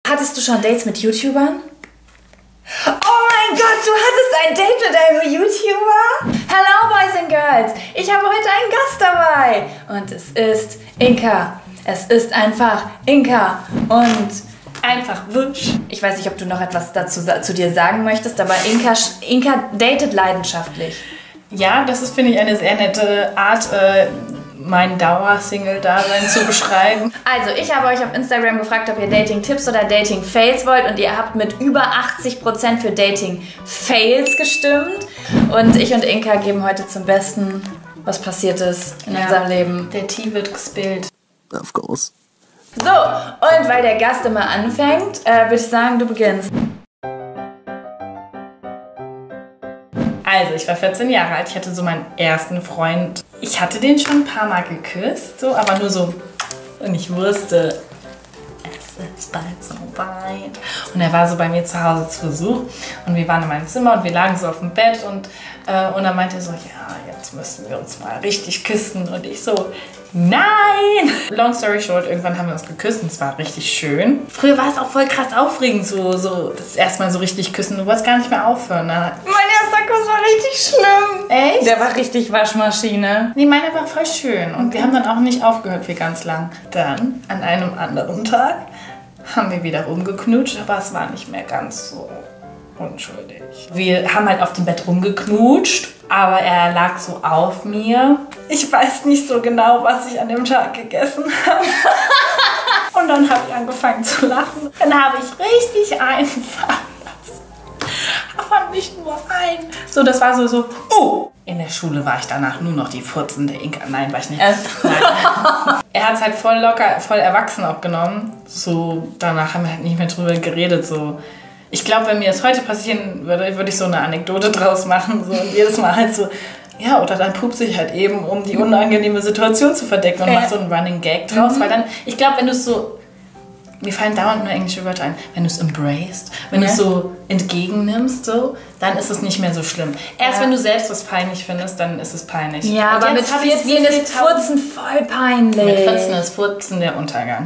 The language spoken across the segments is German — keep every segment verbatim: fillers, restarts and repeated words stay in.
Hattest du schon Dates mit YouTubern? Oh mein Gott, du hattest ein Date mit einem YouTuber? Hello Boys and Girls, ich habe heute einen Gast dabei. Und es ist Inka. Es ist einfach Inka. Und einfach wusch. Ich weiß nicht, ob du noch etwas dazu zu dir sagen möchtest, aber Inka, Inka datet leidenschaftlich. Ja, das ist, finde ich, eine sehr nette Art, äh, mein Dauersingle-Dasein zu beschreiben. Also, ich habe euch auf Instagram gefragt, ob ihr Dating-Tipps oder Dating-Fails wollt und ihr habt mit über achtzig Prozent für Dating-Fails gestimmt. Und ich und Inka geben heute zum Besten, was passiert ist in ja, unserem Leben. Der Tee wird gespillt. Of course. So, und weil der Gast immer anfängt, äh, würde ich sagen, du beginnst. Also, ich war vierzehn Jahre alt, ich hatte so meinen ersten Freund. Ich hatte den schon ein paar Mal geküsst, so, aber nur so, und ich wusste, es ist bald so weit. Und er war so bei mir zu Hause zu Besuch und wir waren in meinem Zimmer und wir lagen so auf dem Bett und, äh, und dann meinte er so, ja, jetzt müssen wir uns mal richtig küssen. Und ich so, nein! Long story short, irgendwann haben wir uns geküsst und es war richtig schön. Früher war es auch voll krass aufregend, so, so das erste Mal so richtig küssen. Du wolltest gar nicht mehr aufhören. Ne? Mein erster Kuss war richtig schlimm. Echt? Der war richtig Waschmaschine. Nee, meiner war voll schön und wir haben dann auch nicht aufgehört für ganz lang. Dann, an einem anderen Tag, haben wir wieder rumgeknutscht, aber es war nicht mehr ganz so unschuldig. Wir haben halt auf dem Bett rumgeknutscht, aber er lag so auf mir. Ich weiß nicht so genau, was ich an dem Tag gegessen habe. Und dann habe ich angefangen zu lachen. Dann habe ich richtig einfallen lassen. Aber nicht nur ein. So, das war so, so, oh! In der Schule war ich danach nur noch die furzende Inka. Nein, war ich nicht. Nein. Er hat es halt voll locker, voll erwachsen abgenommen. So, danach haben wir halt nicht mehr drüber geredet. So. Ich glaube, wenn mir das heute passieren würde, würde ich so eine Anekdote draus machen. So, und jedes Mal halt so, ja, oder dann pupt sich halt eben, um die unangenehme Situation zu verdecken und macht so einen Running Gag draus. Mhm. Weil dann, ich glaube, wenn du es so, mir fallen dauernd nur englische Wörter ein, wenn du es embraced, wenn ja. du es so entgegennimmst, so, dann ist es nicht mehr so schlimm. Erst ja. wenn du selbst was peinlich findest, dann ist es peinlich. Ja, und aber mit vierzehn ist Furzen voll peinlich. Mit vierzehn ist Furzen der Untergang.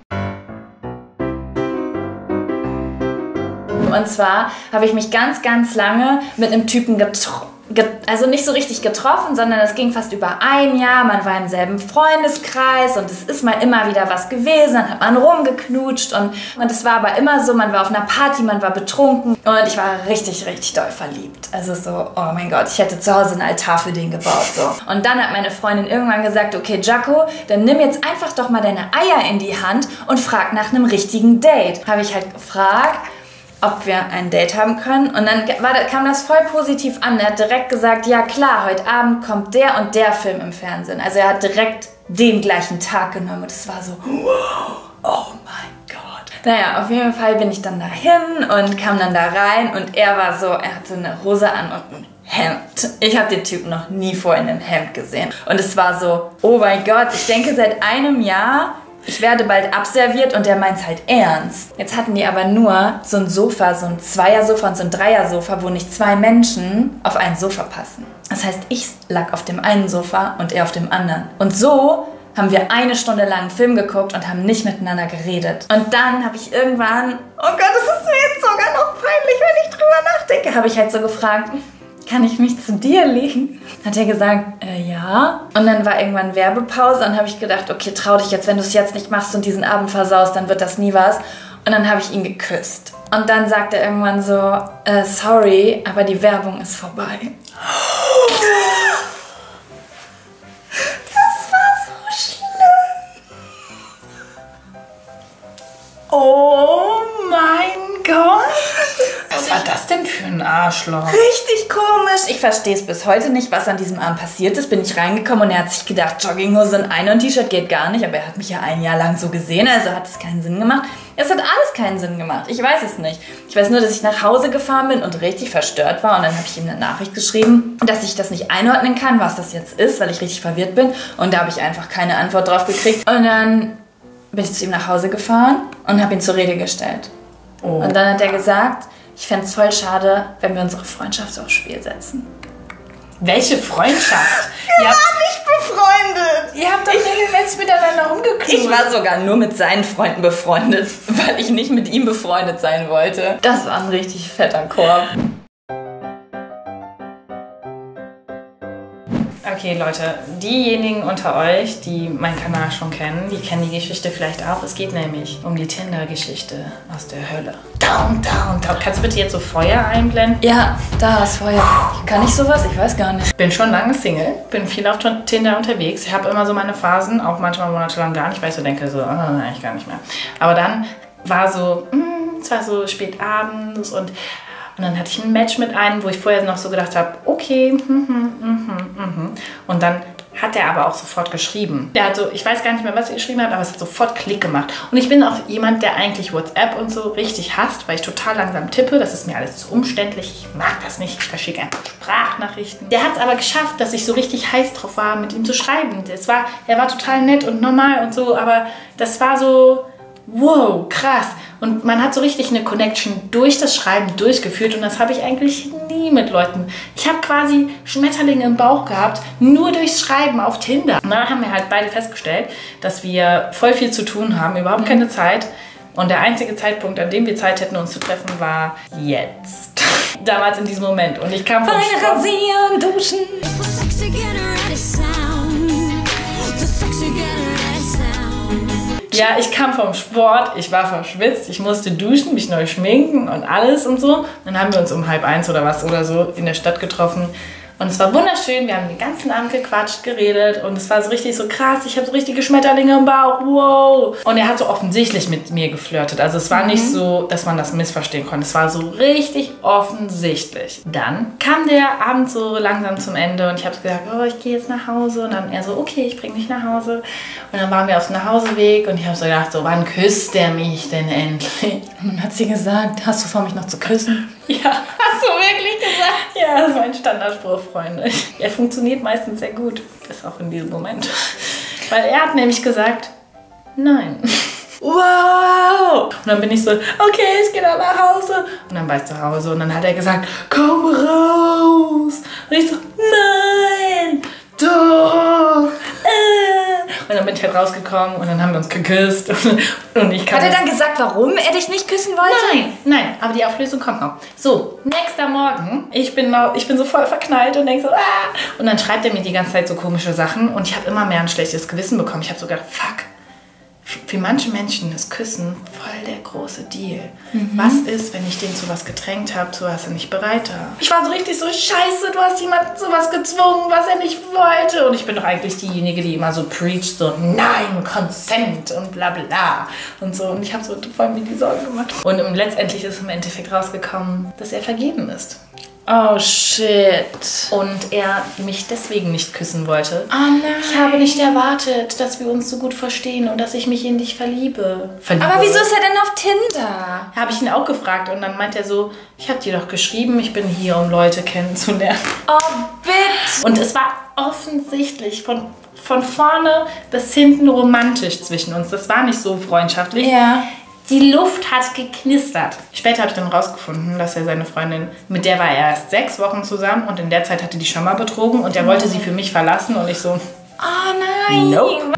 Und zwar habe ich mich ganz, ganz lange mit einem Typen getroffen. Also nicht so richtig getroffen, sondern es ging fast über ein Jahr. Man war im selben Freundeskreis und es ist mal immer wieder was gewesen. Dann hat man rumgeknutscht und, und es war aber immer so, man war auf einer Party, man war betrunken und ich war richtig, richtig doll verliebt. Also so, oh mein Gott, ich hätte zu Hause einen Altar für den gebaut. So. Und dann hat meine Freundin irgendwann gesagt, okay Jaco, dann nimm jetzt einfach doch mal deine Eier in die Hand und frag nach einem richtigen Date. Habe ich halt gefragt, ob wir ein Date haben können. Und dann war, kam das voll positiv an. Er hat direkt gesagt, ja klar, heute Abend kommt der und der Film im Fernsehen. Also er hat direkt den gleichen Tag genommen. Und es war so, oh mein Gott. Naja, auf jeden Fall bin ich dann dahin und kam dann da rein. Und er war so, er hatte eine Hose an und ein Hemd. Ich habe den Typ noch nie vorher in einem Hemd gesehen. Und es war so, oh mein Gott, ich denke seit einem Jahr, ich werde bald abserviert und der meint's halt ernst. Jetzt hatten die aber nur so ein Sofa, so ein Zweiersofa und so ein Dreiersofa, wo nicht zwei Menschen auf ein Sofa passen. Das heißt, ich lag auf dem einen Sofa und er auf dem anderen. Und so haben wir eine Stunde lang einen Film geguckt und haben nicht miteinander geredet. Und dann habe ich irgendwann, oh Gott, das ist mir jetzt sogar noch peinlich, wenn ich drüber nachdenke, habe ich halt so gefragt, kann ich mich zu dir legen? Hat er gesagt, äh, ja. Und dann war irgendwann Werbepause und habe ich gedacht, okay, trau dich jetzt, wenn du es jetzt nicht machst und diesen Abend versaust, dann wird das nie was. Und dann habe ich ihn geküsst. Und dann sagt er irgendwann so, äh, sorry, aber die Werbung ist vorbei. Das war so schlimm. Oh mein Gott. Was war das denn für ein Arschloch? Richtig komisch. Ich verstehe es bis heute nicht, was an diesem Abend passiert ist. Bin ich reingekommen und er hat sich gedacht, Jogginghose und ein T-Shirt geht gar nicht. Aber er hat mich ja ein Jahr lang so gesehen, also hat es keinen Sinn gemacht. Es hat alles keinen Sinn gemacht. Ich weiß es nicht. Ich weiß nur, dass ich nach Hause gefahren bin und richtig verstört war. Und dann habe ich ihm eine Nachricht geschrieben, dass ich das nicht einordnen kann, was das jetzt ist, weil ich richtig verwirrt bin. Und da habe ich einfach keine Antwort drauf gekriegt. Und dann bin ich zu ihm nach Hause gefahren und habe ihn zur Rede gestellt. Oh. Und dann hat er gesagt, ich fände es voll schade, wenn wir unsere Freundschaft aufs Spiel setzen. Welche Freundschaft? Wir waren nicht befreundet. Ihr habt doch regelmäßig miteinander rumgeknutscht. Ich war sogar nur mit seinen Freunden befreundet, weil ich nicht mit ihm befreundet sein wollte. Das war ein richtig fetter Korb. Okay, Leute, diejenigen unter euch, die meinen Kanal schon kennen, die kennen die Geschichte vielleicht auch. Es geht nämlich um die Tinder-Geschichte aus der Hölle. Down, down, down. Kannst du bitte jetzt so Feuer einblenden? Ja, da ist Feuer. Kann ich sowas? Ich weiß gar nicht. Ich bin schon lange Single, bin viel auf Tinder unterwegs. Ich habe immer so meine Phasen, auch manchmal monatelang gar nicht, weil ich so denke, so, oh, eigentlich gar nicht mehr. Aber dann war so, mm, es war so spät abends und Und dann hatte ich ein Match mit einem, wo ich vorher noch so gedacht habe, okay, mhm, mhm, mhm. Und dann hat er aber auch sofort geschrieben. Der hat so, ich weiß gar nicht mehr, was er geschrieben hat, aber es hat sofort Klick gemacht. Und ich bin auch jemand, der eigentlich WhatsApp und so richtig hasst, weil ich total langsam tippe. Das ist mir alles zu umständlich. Ich mag das nicht. Ich verschicke einfach Sprachnachrichten. Der hat es aber geschafft, dass ich so richtig heiß drauf war, mit ihm zu schreiben. Das war, er war total nett und normal und so, aber das war so, wow, krass. Und man hat so richtig eine Connection durch das Schreiben durchgeführt und das habe ich eigentlich nie mit Leuten. Ich habe quasi Schmetterlinge im Bauch gehabt, nur durchs Schreiben auf Tinder. Und dann haben wir halt beide festgestellt, dass wir voll viel zu tun haben, überhaupt keine Zeit. Und der einzige Zeitpunkt, an dem wir Zeit hätten, uns zu treffen, war jetzt. Damals in diesem Moment. Und ich kam vom Feine rasieren, duschen. Ja, ich kam vom Sport, ich war verschwitzt, ich musste duschen, mich neu schminken und alles und so. Dann haben wir uns um halb eins oder was oder so in der Stadt getroffen. Und es war wunderschön, wir haben den ganzen Abend gequatscht, geredet und es war so richtig so krass, ich habe so richtige Schmetterlinge im Bauch, wow. Und er hat so offensichtlich mit mir geflirtet, also es war mhm. nicht so, dass man das missverstehen konnte, es war so richtig offensichtlich. Dann kam der Abend so langsam zum Ende und ich habe gesagt, oh, ich gehe jetzt nach Hause und dann er so, okay, ich bringe dich nach Hause. Und dann waren wir auf dem Nachhauseweg und ich habe so gedacht, so, wann küsst der mich denn endlich? Und dann hat sie gesagt, hast du vor, mich noch zu küssen? Ja. Hast du wirklich gesagt? Ja, das ist mein Standardspruch, Freunde. Er funktioniert meistens sehr gut, bis auch in diesem Moment. Weil er hat nämlich gesagt, nein. Wow! Und dann bin ich so, okay, ich gehe dann nach Hause. Und dann war ich zu Hause und dann hat er gesagt, komm raus. Und ich so, nein, doch. Und dann bin ich halt rausgekommen und dann haben wir uns geküsst. Und ich Hat er dann gesagt, warum er dich nicht küssen wollte? Nein, nein, aber die Auflösung kommt noch. So, nächster Morgen, ich bin, noch, ich bin so voll verknallt und denke so, ah. Und dann schreibt er mir die ganze Zeit so komische Sachen und ich habe immer mehr ein schlechtes Gewissen bekommen. Ich habe so gedacht, fuck, für manche Menschen ist Küssen voll der große Deal. Mhm. Was ist, wenn ich den zu was gedrängt habe, zu was er nicht bereit war? Ich war so richtig so, scheiße, du hast jemanden zu was gezwungen, was er nicht wollte. Und ich bin doch eigentlich diejenige, die immer so preacht, so nein, Consent und bla bla und so. Und ich habe so voll mir die Sorgen gemacht. Und letztendlich ist im Endeffekt rausgekommen, dass er vergeben ist. Oh shit. Und er mich deswegen nicht küssen wollte. Oh nein. Ich habe nicht erwartet, dass wir uns so gut verstehen und dass ich mich in dich verliebe. verliebe. Aber wieso ist er denn auf Tinder? Habe ich ihn auch gefragt und dann meint er so, ich habe dir doch geschrieben, ich bin hier, um Leute kennenzulernen. Oh, bitte. Und es war offensichtlich von, von vorne bis hinten romantisch zwischen uns. Das war nicht so freundschaftlich. Ja. Die Luft hat geknistert. Später habe ich dann rausgefunden, dass er seine Freundin, mit der war er erst sechs Wochen zusammen und in der Zeit hatte die schon mal betrogen und er wollte sie für mich verlassen und ich so, oh nein. Nope.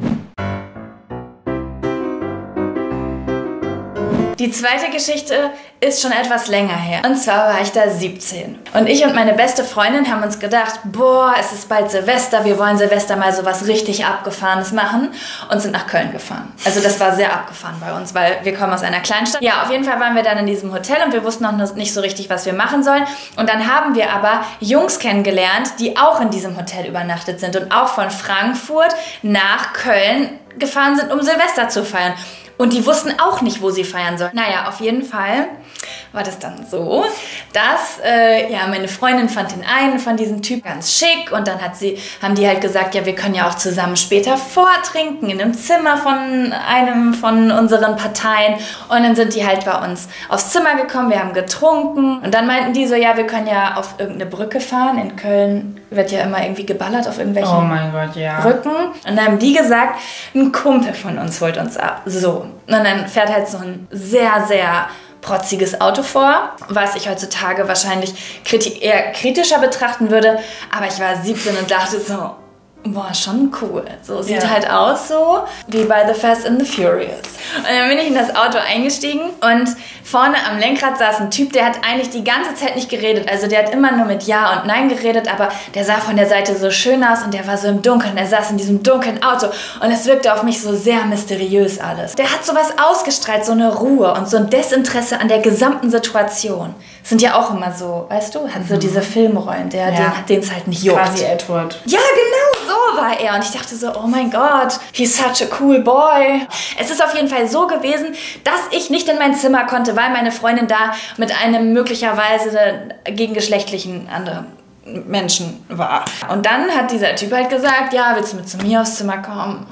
Die zweite Geschichte ist schon etwas länger her. Und zwar war ich da siebzehn. Und ich und meine beste Freundin haben uns gedacht, boah, es ist bald Silvester, wir wollen Silvester mal so was richtig Abgefahrenes machen und sind nach Köln gefahren. Also das war sehr abgefahren bei uns, weil wir kommen aus einer Kleinstadt. Ja, auf jeden Fall waren wir dann in diesem Hotel und wir wussten noch nicht so richtig, was wir machen sollen. Und dann haben wir aber Jungs kennengelernt, die auch in diesem Hotel übernachtet sind und auch von Frankfurt nach Köln gefahren sind, um Silvester zu feiern. Und die wussten auch nicht, wo sie feiern sollen. Naja, auf jeden Fall war das dann so, dass äh, ja, meine Freundin fand den einen von diesen Typen ganz schick und dann hat sie, haben die halt gesagt, ja, wir können ja auch zusammen später vortrinken in einem Zimmer von einem von unseren Parteien. Und dann sind die halt bei uns aufs Zimmer gekommen, wir haben getrunken und dann meinten die so, ja, wir können ja auf irgendeine Brücke fahren. In Köln wird ja immer irgendwie geballert auf irgendwelchen oh mein Gott, ja. Brücken. Und dann haben die gesagt, ein Kumpel von uns holt uns ab. So. Und dann fährt halt so ein sehr, sehr protziges Auto vor, was ich heutzutage wahrscheinlich kriti- eher kritischer betrachten würde. Aber ich war siebzehn und dachte so, boah, schon cool. So sieht ja. halt aus so wie bei The Fast and the Furious. Und dann bin ich in das Auto eingestiegen und vorne am Lenkrad saß ein Typ, der hat eigentlich die ganze Zeit nicht geredet. Also der hat immer nur mit Ja und Nein geredet, aber der sah von der Seite so schön aus und der war so im Dunkeln. Er saß in diesem dunklen Auto und es wirkte auf mich so sehr mysteriös alles. Der hat sowas ausgestrahlt, so eine Ruhe und so ein Desinteresse an der gesamten Situation. Sind ja auch immer so, weißt du, hat so diese Filmrollen, der ja. den es halt nicht juckt. Quasi Edward. Ja, genau so war er. Und ich dachte so, oh mein Gott, he's such a cool boy. Es ist auf jeden Fall so gewesen, dass ich nicht in mein Zimmer konnte, weil meine Freundin da mit einem möglicherweise gegengeschlechtlichen anderen Menschen war. Und dann hat dieser Typ halt gesagt, ja, willst du mit zu mir aufs Zimmer kommen?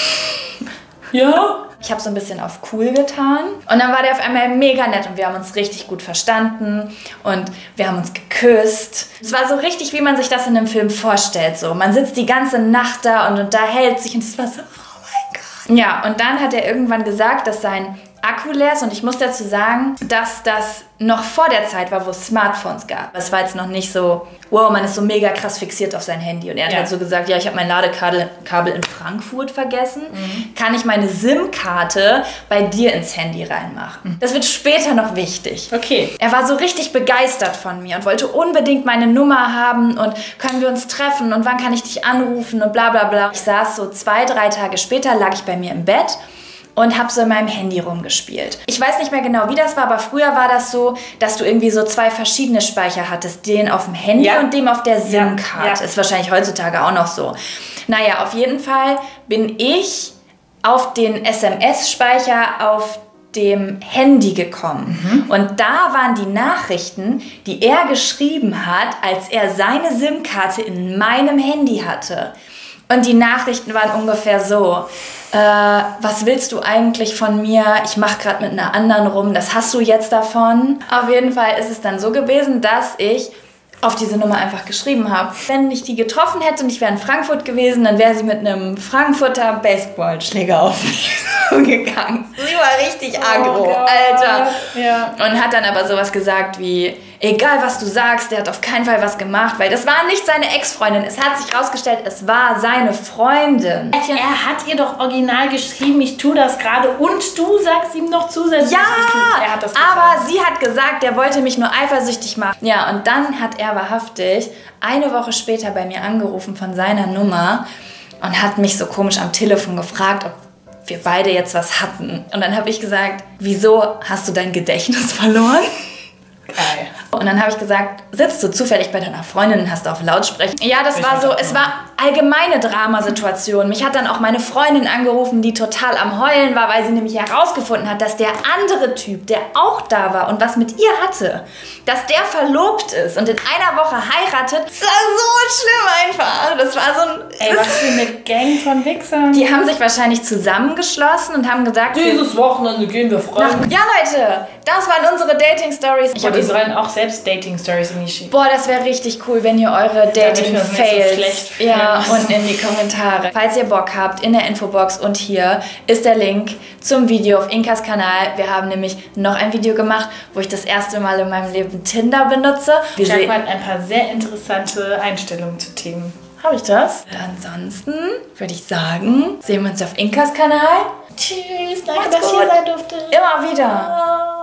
Ja. Ich habe so ein bisschen auf cool getan. Und dann war der auf einmal mega nett und wir haben uns richtig gut verstanden und wir haben uns geküsst. Es war so richtig, wie man sich das in einem Film vorstellt. So, man sitzt die ganze Nacht da und unterhält sich und es war so, oh mein Gott. Ja, und dann hat er irgendwann gesagt, dass sein Akku leer ist und ich muss dazu sagen, dass das noch vor der Zeit war, wo es Smartphones gab. Es war jetzt noch nicht so, wow, man ist so mega krass fixiert auf sein Handy. Und er hat ja. halt so gesagt, ja, ich habe mein Ladekabel Kabel in Frankfurt vergessen. Mhm. Kann ich meine SIM-Karte bei dir ins Handy reinmachen? Mhm. Das wird später noch wichtig. Okay. Er war so richtig begeistert von mir und wollte unbedingt meine Nummer haben und können wir uns treffen und wann kann ich dich anrufen und bla bla bla. Ich saß so zwei, drei Tage später, lag ich bei mir im Bett und habe so in meinem Handy rumgespielt. Ich weiß nicht mehr genau, wie das war, aber früher war das so, dass du irgendwie so zwei verschiedene Speicher hattest. Den auf dem Handy ja. und den auf der SIM-Karte. Ja. Ja. Ist wahrscheinlich heutzutage auch noch so. Naja, auf jeden Fall bin ich auf den S M S-Speicher auf dem Handy gekommen. Mhm. Und da waren die Nachrichten, die er geschrieben hat, als er seine SIM-Karte in meinem Handy hatte. Und die Nachrichten waren ungefähr so, äh, was willst du eigentlich von mir? Ich mache gerade mit einer anderen rum, das hast du jetzt davon. Auf jeden Fall ist es dann so gewesen, dass ich auf diese Nummer einfach geschrieben habe. Wenn ich die getroffen hätte und ich wäre in Frankfurt gewesen, dann wäre sie mit einem Frankfurter Baseballschläger auf mich gegangen. Sie war richtig aggro, oh Alter. Ja. Und hat dann aber sowas gesagt wie, egal was du sagst, der hat auf keinen Fall was gemacht, weil das war nicht seine Ex-Freundin. Es hat sich rausgestellt, es war seine Freundin. Er hat ihr doch original geschrieben, ich tue das gerade und du sagst ihm noch zusätzlich, ja, ich tue, er hat das getan. Aber sie hat gesagt, er wollte mich nur eifersüchtig machen. Ja, und dann hat er wahrhaftig eine Woche später bei mir angerufen von seiner Nummer und hat mich so komisch am Telefon gefragt, ob wir beide jetzt was hatten. Und dann habe ich gesagt, wieso hast du dein Gedächtnis verloren? Geil. Und dann habe ich gesagt, sitzt du zufällig bei deiner Freundin und hast auf Lautsprecher? Ja, das ich war so, es war allgemeine Dramasituation. Mich hat dann auch meine Freundin angerufen, die total am Heulen war, weil sie nämlich herausgefunden hat, dass der andere Typ, der auch da war und was mit ihr hatte, dass der verlobt ist und in einer Woche heiratet. Das war so schlimm einfach. Das war so ein... Ey, was für eine Gang von Wichsern. Die haben sich wahrscheinlich zusammengeschlossen und haben gesagt... Dieses Wochenende gehen wir freuen. Ja, Leute, das waren unsere Dating-Stories. Ich habe rein auch selbst Dating-Stories in die Schicht. Boah, das wäre richtig cool, wenn ihr eure Dating-Fails so ja, unten in die Kommentare. Falls ihr Bock habt, in der Infobox und hier ist der Link zum Video auf Inkas Kanal. Wir haben nämlich noch ein Video gemacht, wo ich das erste Mal in meinem Leben Tinder benutze. Jack hat ein paar sehr interessante Einstellungen zu Themen. Habe ich das? Ansonsten würde ich sagen, sehen wir uns auf Inkas Kanal. Tschüss, danke, dass ich hier sein durfte. Immer wieder.